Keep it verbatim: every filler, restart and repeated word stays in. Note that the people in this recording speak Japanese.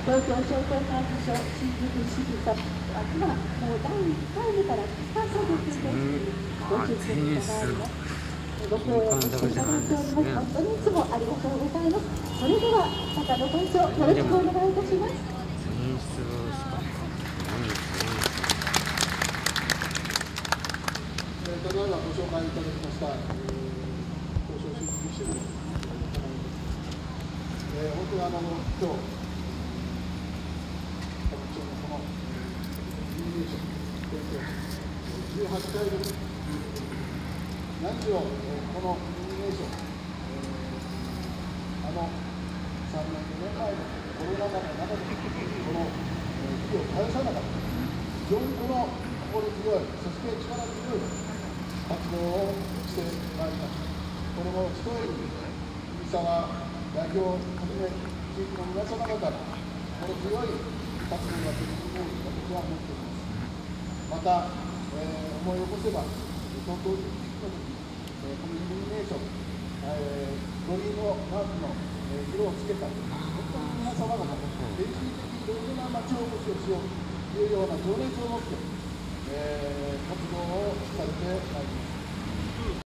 東京商工会議所新宿支部と今もうだいいっかいめから北作業中ですご出席いただきます。ご協力していただいております。本当にいつもありがとうございます。それでは高野会長よろしくお願いいたします。 ただいまご紹介いただきました、えー、東証新宿支部の、えー、本当にあの今日、各庁のこのイルミネーション、じゅうはちかいぶり、何しろ、えー、このイルミネーション、えー、あのさんねん、よねんまえのコロナ禍の中で、この、えー、日を絶やさなかった、非常にこの心強い、そして力強い活動をしてまいりました。これもひとえに藤沢代表をはじめ地域の皆様方の心強い活動だというふうに私は思っております。また、えー、思い起こせば東京オリンピックの時、えー、このイルミネーション、えー、五輪のマークの、えー、色をつけた本当に皆様方定期的にいろいろな町おこしをしようというような情熱を持って、えー、活動をされてまいります。